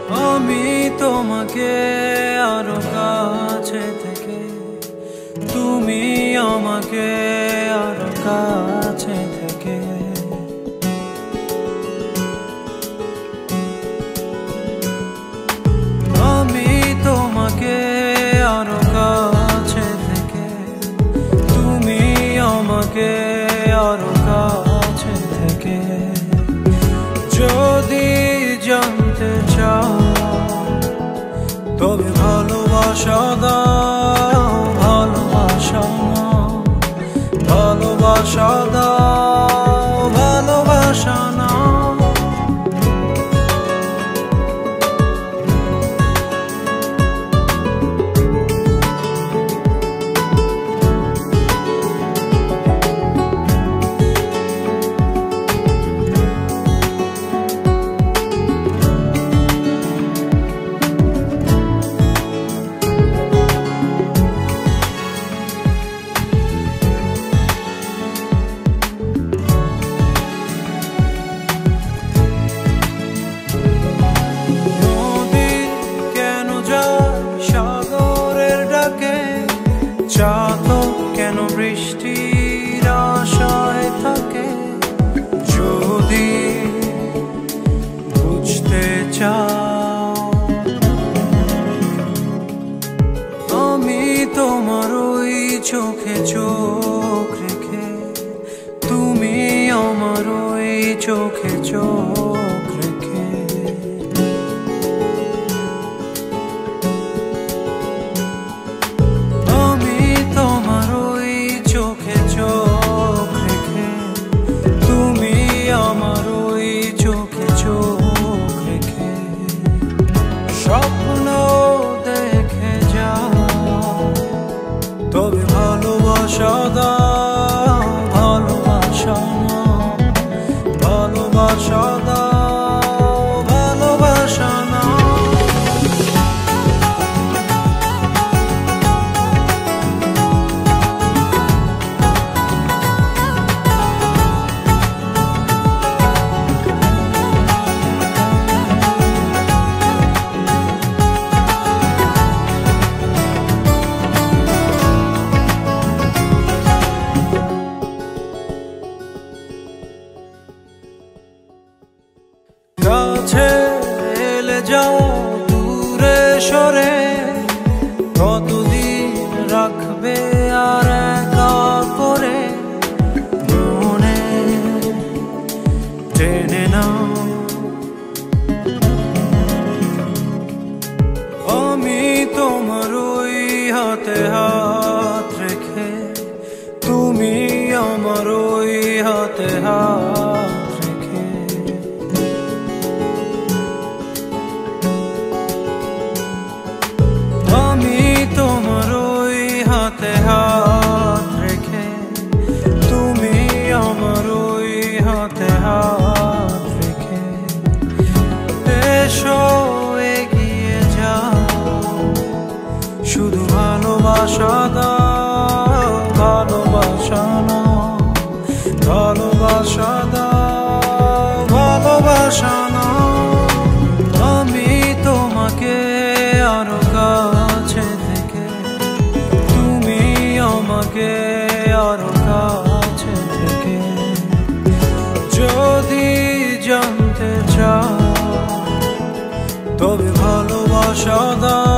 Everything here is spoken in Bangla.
আমি তোমাকে আরো কাছে থেকে, তুমি আমাকে আরো কাছে থেকে। আমি তোমাকে আরো কাছে থেকে, তুমি আমাকে আরো কাছে থেকে। যদি জানতে চাও তবে ভালোবাসা দাও, ভালোবাসা নাও, ভালোবাসা দাও, ভালোবাসা নাও। চাতক কেন বৃষ্টির আশায় থাকে? যদি বুঝতে চাও, আমি তোমার ওই চোখে চোখ রেখে, তুমি আমার ওই চোখে চোখ রেখে। স্বপ্ন দেখে যাও, তবে ভালোবাসা দাও, ভালোবাসা নাও, ভালোবাসা দাও, ভালোবাসা নাও। কাছে এলে যাও, দূরে সরে কতদিন রাখবে আর একা করে? মনে টেনে নাও, আমি তোমার ওই হাতে হাত রেখে, তুমি আমার ওই হাতে হাত রেখে। আমি তোমার ওই হাতে হাত রেখে, তুমি আমার ওই হাতে হাত রেখে। এসো এগিয়ে যাও, শুধু ভালোবাসা দাও, ভালোবাসা নাও, ভালোবাসা দাও, ভালোবাসা নাও। আমি তোমাকে আরো কাছে থেকে, তুমি আমাকে আরো কাছে থেকে। যদি জানতে চাও তবে ভালোবাসা দাও,